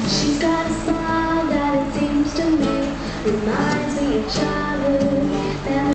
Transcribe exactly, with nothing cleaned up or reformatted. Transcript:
She's got a smile that it seems to me reminds me of childhood.